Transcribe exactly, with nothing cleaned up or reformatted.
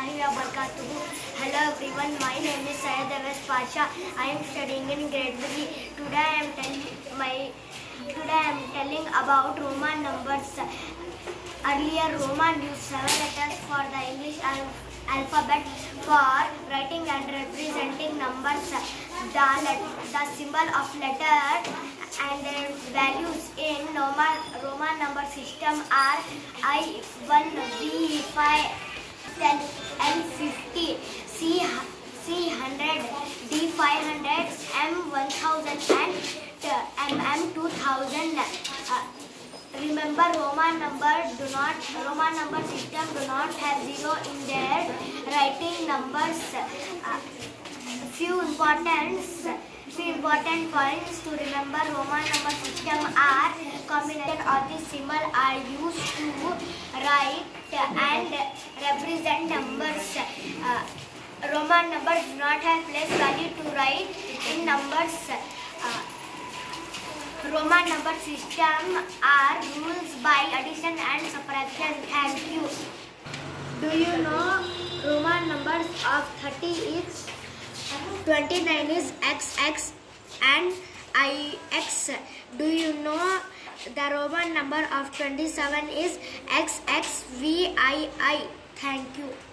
warahmatullahi wabarakatuh. Hello everyone, my name is Syed Awais Pasha. I am studying in grade three. Today I am telling my today I am telling about Roman numbers. Earlier Roman used seven letters for the English al alphabet for writing and representing numbers. The, the symbol of letter and their values in Roman, Roman number system are I one, B five, ten, L fifty, C C one hundred, D five hundred, M one thousand and M M two thousand. Uh, remember, Roman number do not Roman number system do not have zero in their writing numbers. Uh, few important few important points to remember Roman number system are: combination of the symbol are used to write and represent numbers. Uh, Roman numbers do not have place value to write in numbers. Uh, Roman number system are rules by addition and subtraction. Thank you. Do you know Roman numbers of thirty is twenty-nine is X X and I X. Do you know the Roman number of twenty-seven is X X V I I? Thank you.